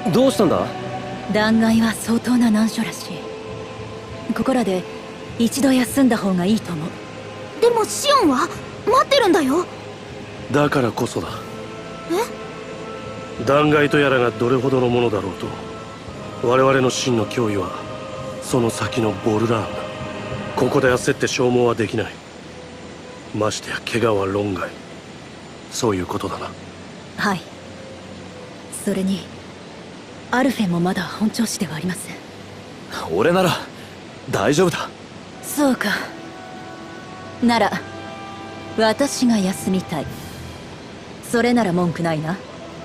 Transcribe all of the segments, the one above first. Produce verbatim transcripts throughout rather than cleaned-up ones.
どうしたんだ？ 断崖は相当な難所らしい。ここらで一度休んだ方がいいと思う。 でもシオンは待ってるんだよ。 だからこそだ。 え？ 断崖とやらがどれほどのものだろうと、我々の真の脅威はその先のボルラーンだ。ここで焦って消耗はできない。ましてや怪我は論外。そういうことだな。 はい。それにアルフェンもまだ本調子ではありません。 俺なら大丈夫だ。 そうか。なら私が休みたい。それなら文句ないな。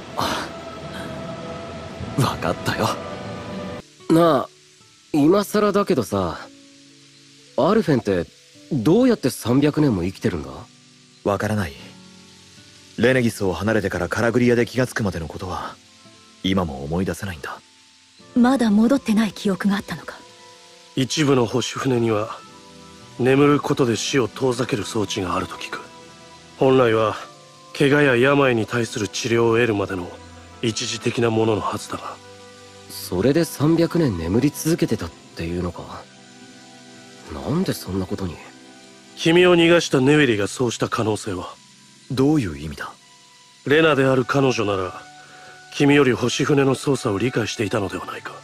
分かったよ。 なあ、今更だけどさ、アルフェンってどうやってさんびゃくねんも生きてるんだ？ わからない。レネギスを離れてからカラグリアで気がつくまでのことは今も思い出せないんだ。 まだ戻ってない記憶があったのか。 一部の星船には眠ることで死を遠ざける装置があると聞く。本来は怪我や病に対する治療を得るまでの一時的なもののはずだが。 それでさんびゃくねん眠り続けてたっていうのか。なんでそんなことに。 君を逃がしたネウェリがそうした可能性は？ どういう意味だ？ レナである彼女なら君より星船の操作を理解していたのではないか。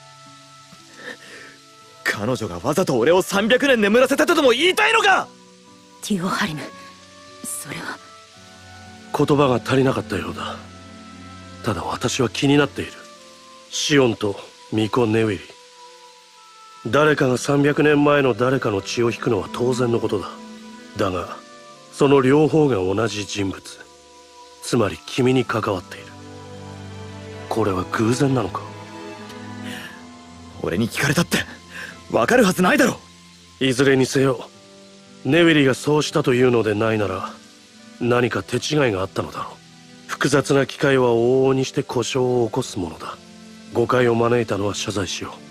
彼女がわざと俺をさんびゃくねん眠らせたとでも言いたいのか？ ティオハリム、それは。 言葉が足りなかったようだ。ただ私は気になっている。シオンと巫女ネウェリ、誰かがさんびゃくねんまえの誰かの血を引くのは当然のことだ。だがその両方が同じ人物、つまり君に関わっている。これは偶然なのか？ 俺に聞かれたって分かるはずないだろ。 いずれにせよネウェリがそうしたというのでないなら何か手違いがあったのだろう。複雑な機械は往々にして故障を起こすものだ。誤解を招いたのは謝罪しよ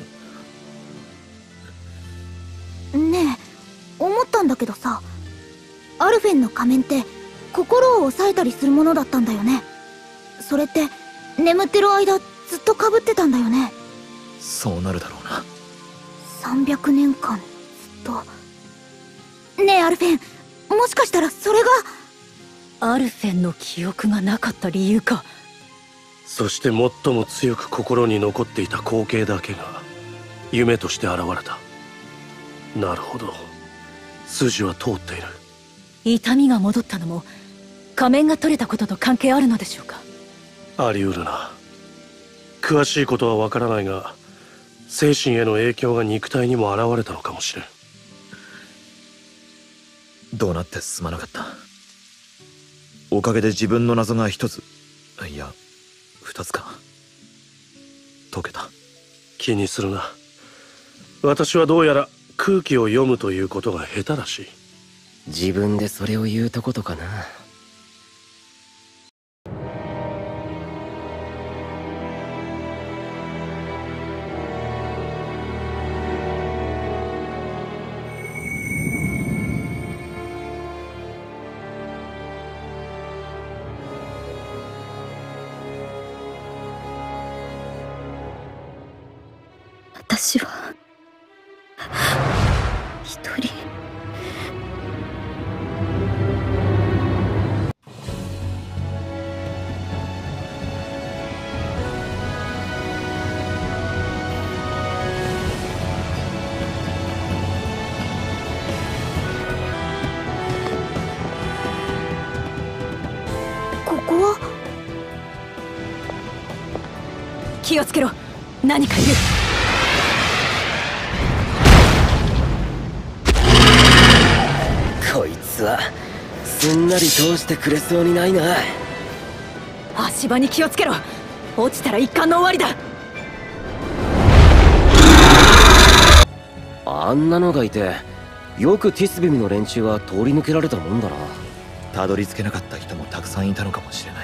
ねえ、思ったんだけどさ、アルフェンの仮面って心を抑えたりするものだったんだよね。それって眠ってる間ずっと被ってたんだよね。 そうなるだろうな。 さんびゃくねんかんずっと。ねえアルフェン、もしかしたらそれがアルフェンの記憶がなかった理由か。 そして最も強く心に残っていた光景だけが夢として現れた。なるほど、筋は通っている。 痛みが戻ったのも仮面が取れたことと関係あるのでしょうか？ あり得るな。詳しいことはわからないが精神への影響が肉体にも現れたのかもしれん。 どうなってすまなかった。おかげで自分の謎が一つ、いや二つか解けた。 気にするな。私はどうやら空気を読むということが下手らしい。 自分でそれを言うとことかな。 私は一人。ここは？ 気をつけろ、何かいる。 こいつはすんなり通してくれそうにないな。 足場に気をつけろ、落ちたら一巻の終わりだ。 あんなのがいてよくティスビミの連中は通り抜けられたもんだな。 たどり着けなかった人もたくさんいたのかもしれない。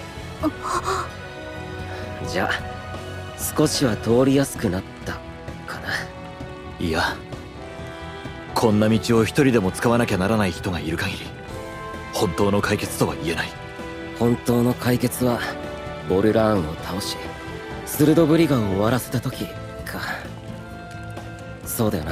じゃあ少しは通りやすくなったかな。 いや、こんな道を一人でも使わなきゃならない人がいる限り本当の解決とは言えない。 本当の解決はボルラーンを倒しスルドブリガンを終わらせた時か。そうだよな。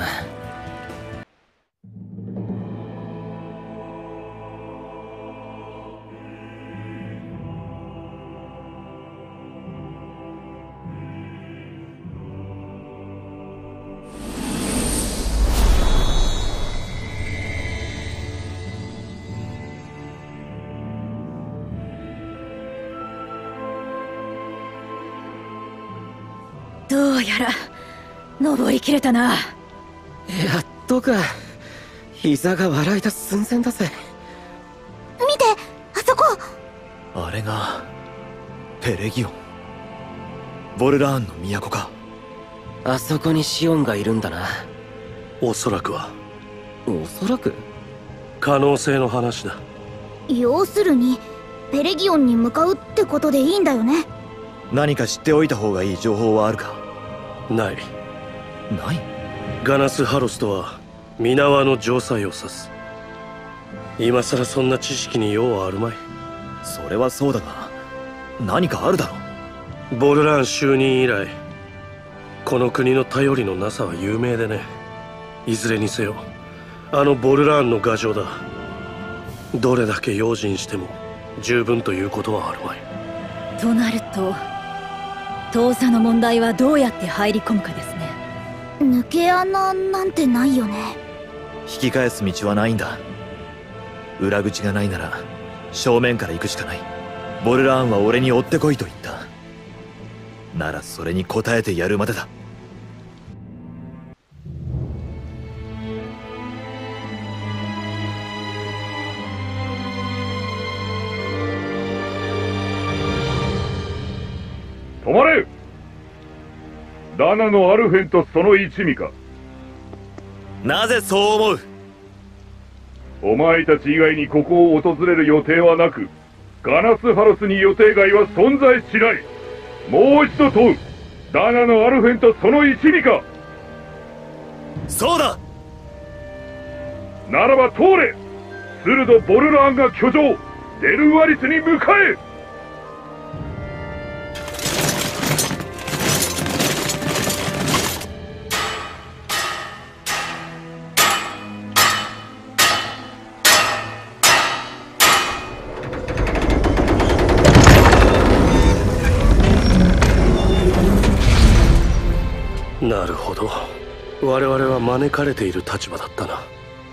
どうやら登りきれたな。 やっとか。膝が笑い出す寸前だぜ。 見て、あそこ。 あれがペレギオン、ボルラーンの都か。 あそこにシオンがいるんだな。 おそらくは。 おそらく可能性の話だ。 要するにペレギオンに向かうってことでいいんだよね。 何か知っておいた方がいい情報はあるか。 ない。 ない。 ガナス・ハロスとは皆輪の城塞を指す。今さらそんな知識に用はあるまい。 それはそうだが、何かあるだろう。 ボルラン就任以来、この国の頼りのなさは有名でね。いずれにせよあのボルラーンの牙城だ。どれだけ用心しても十分ということはあるまい。 となると当座の問題はどうやって入り込むかですね。 抜け穴なんてないよね。 引き返す道はないんだ。裏口がないなら正面から行くしかない。ボルラーンは俺に追ってこいと言った。ならそれに応えてやるまでだ。 止まれ！ダナのアルフェンとその一味か。 なぜそう思う？ お前たち以外にここを訪れる予定はなく、ガナスハロスに予定外は存在しない。もう一度問う。ダナのアルフェンとその一味か。 そうだ。 ならば通れ。スルド・ボルラーンが居城デルワリスに向かえ。 なるほど。我々は招かれている立場だったな。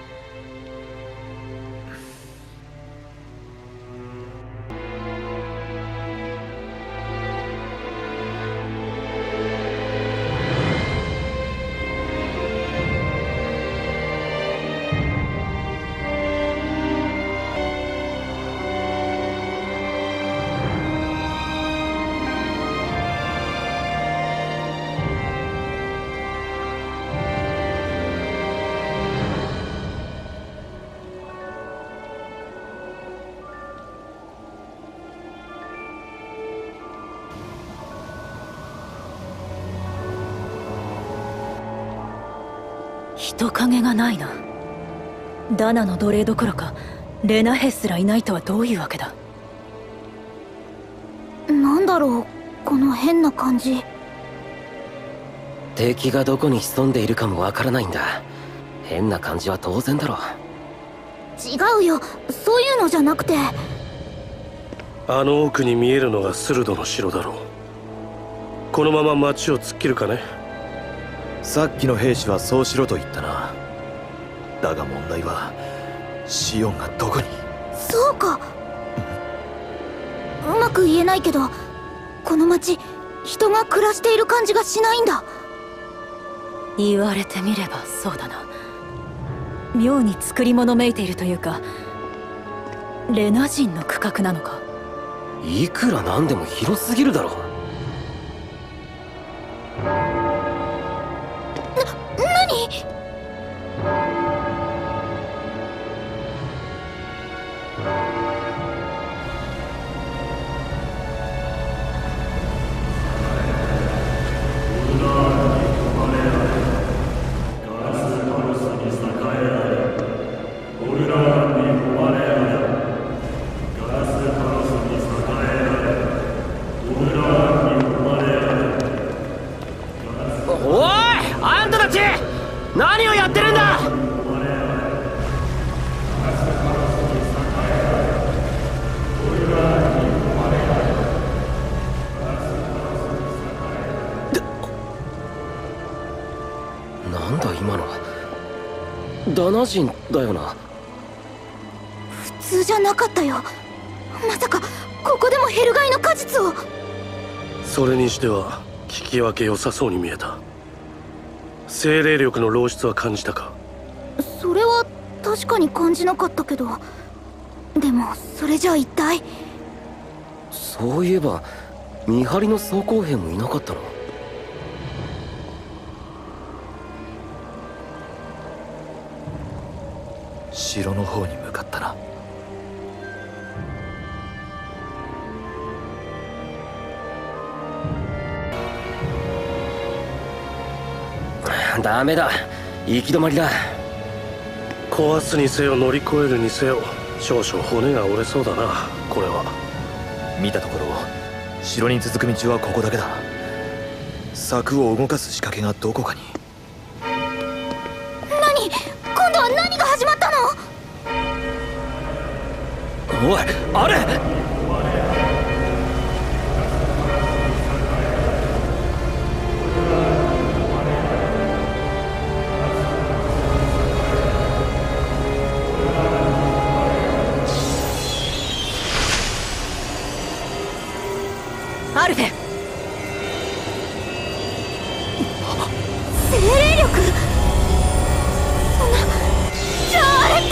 人影がないな。ダナの奴隷どころかレナヘすらいないとはどういうわけだ。 なんだろう、この変な感じ。 敵がどこに潜んでいるかもわからないんだ。変な感じは当然だろ。 違うよ、そういうのじゃなくて。 あの奥に見えるのがスルドの城だろう。このまま町を突っ切るかね。 さっきの兵士はそうしろと言ったな。だが問題はシオンがどこに。 そうか。うまく言えないけど、この町人が暮らしている感じがしないんだ。 言われてみればそうだな。妙に作り物めいているというか、レナ人の区画なのか。 いくらなんでも広すぎるだろ。 何？ ボルラーンなんだ今のは。ダナ人だよな。 普通じゃなかったよ。まさかここでもヘルガイの果実を。 それにしては聞き分け良さそうに見えた。精霊力の漏出は感じたか？ それは確かに感じなかったけど、でもそれじゃあ一体。 そういえば見張りの装甲兵もいなかったの？ 城の方に向かったな。 ダメだ、行き止まりだ。 壊すにせよ乗り越えるにせよ少々骨が折れそうだな。これは見たところ城に続く道はここだけだ。柵を動かす仕掛けがどこかに。 何？今度は何が始まったの？ おい、あれ！ アルフェン。 精霊力？そんな、じゃああれ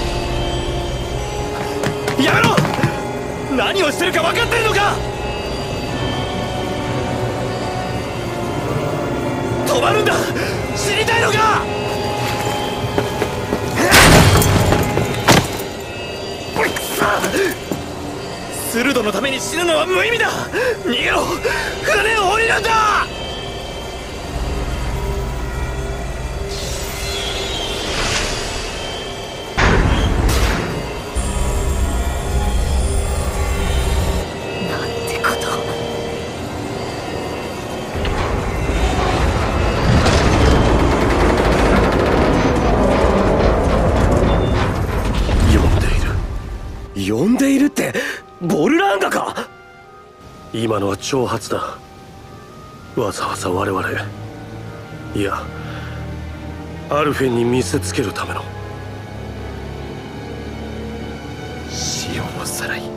って。 やめろ！何をしてるか分かってるのか！止まるんだ！知りたいのか！スルドのために死ぬのは無意味だ！逃げろ！船を降りるんだ！ なんてこと。 呼んでいる。 呼んでいるってボルランガか？ 今のは挑発だ。わざわざ我々、いやアルフェンに見せつけるための。 シオンをさらい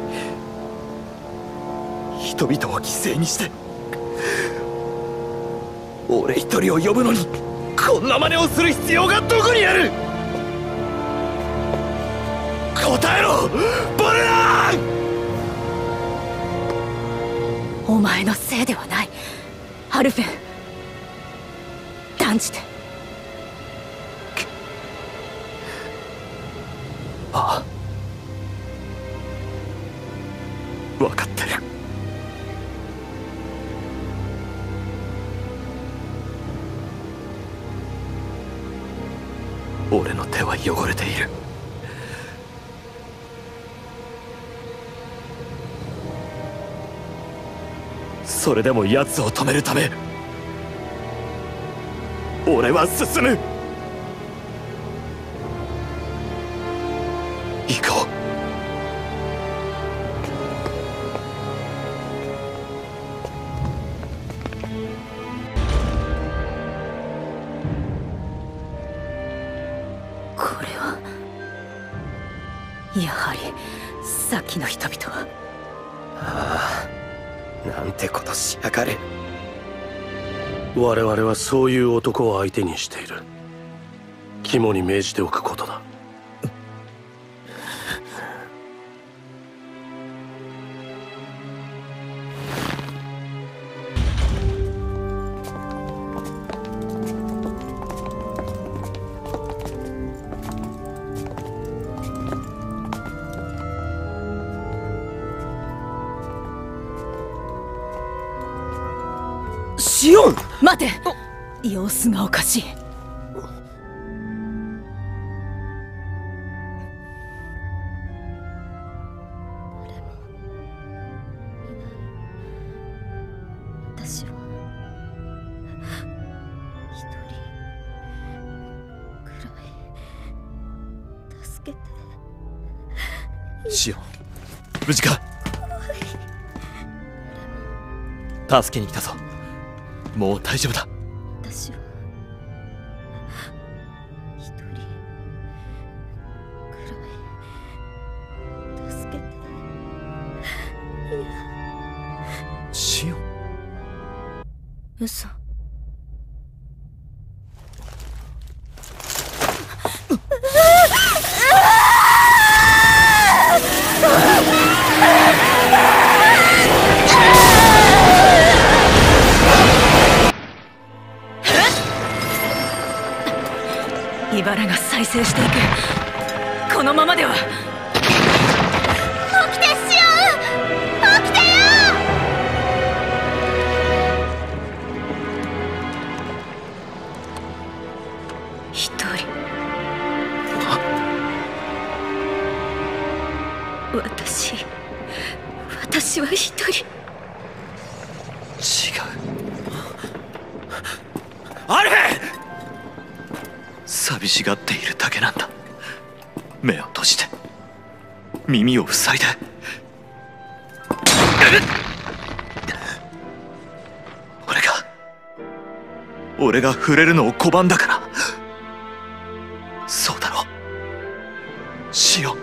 人々を犠牲にして俺一人を呼ぶのにこんな真似をする必要がどこにある！答えろボルラン！ お前のせいではない、アルフェン。断じて。 ああ、分かってる。俺の手は汚れている。それでも奴を止めるため俺は進む。行こう。 これはやはりさっきの人々は。 ああ、なんてことしやがる。 我々はそういう男を相手にしている。肝に銘じておくことだ。 シオン！ 待て！様子がおかしい。 私は一人くらい助けて。 シオン、無事か？助けに来たぞ。もう大丈夫だ。 私は嘘。茨が再生していく。このままでは。 起きてシオン、起きてよ。 一人。私私は一人。 違う。アルフェン！寂しがっているだけなんだ。目を閉じて耳を塞いで。俺が俺が触れるのを拒んだから。そうだろシオン。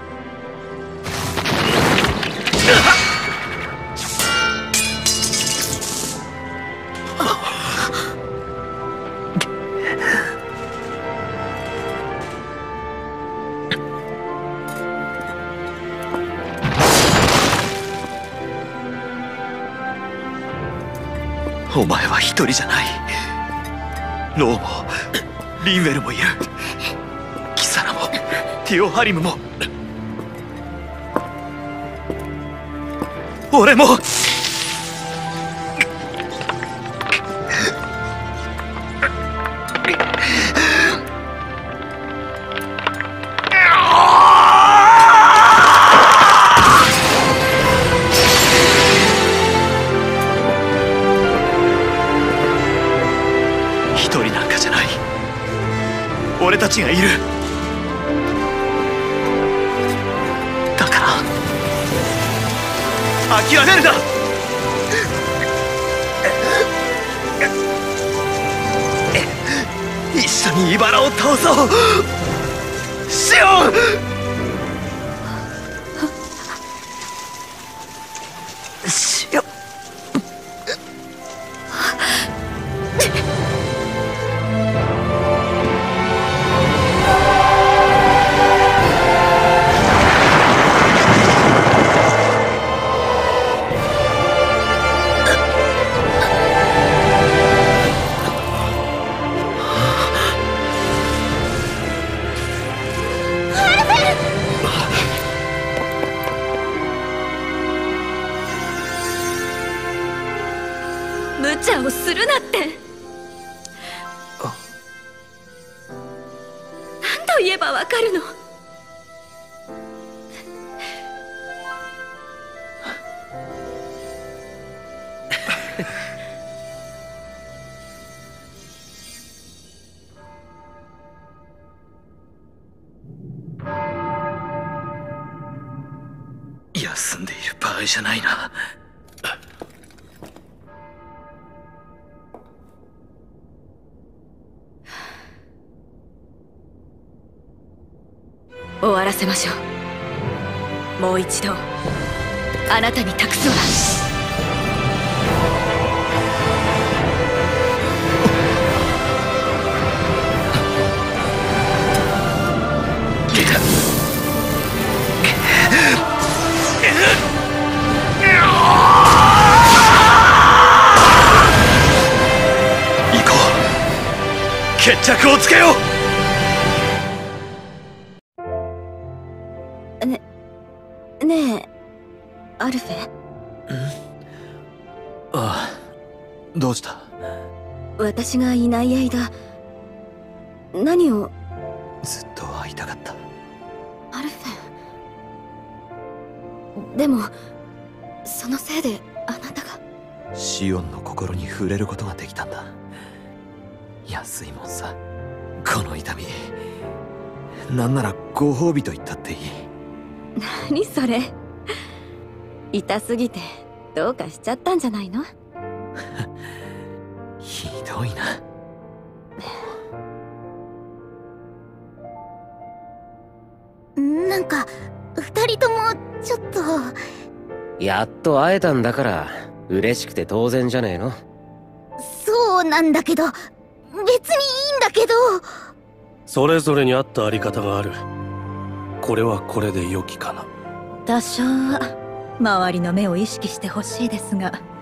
お前は一人じゃない。ローもリンウェルもいる。キサラもティオハリムも俺も。俺たちがいる。だから諦めるな。一緒に茨を倒そうシオン。シオン。 無茶をするなって。何度言えばわかるの。 休んでいる場合じゃないな。 終わらせましょう。もう一度あなたに託すわ。 行こう。決着をつけよう。 ねえアルフェ。 ああ、どうした？ 私がいない間何を。 ずっと会いたかった。 アルフェ。でもそのせいであなたが。 シオンの心に触れることができたんだ。安いもんさ、この痛み。なんならご褒美と言ったっていい。 何それ。痛すぎてどうかしちゃったんじゃないの。 ひどいな。 なんか二人ともちょっと。 やっと会えたんだから嬉しくて当然じゃねえの。 なんだけど、別にいいんだけど。 それぞれに合ったあり方がある。これはこれで良きかな。 多少は周りの目を意識してほしいですが。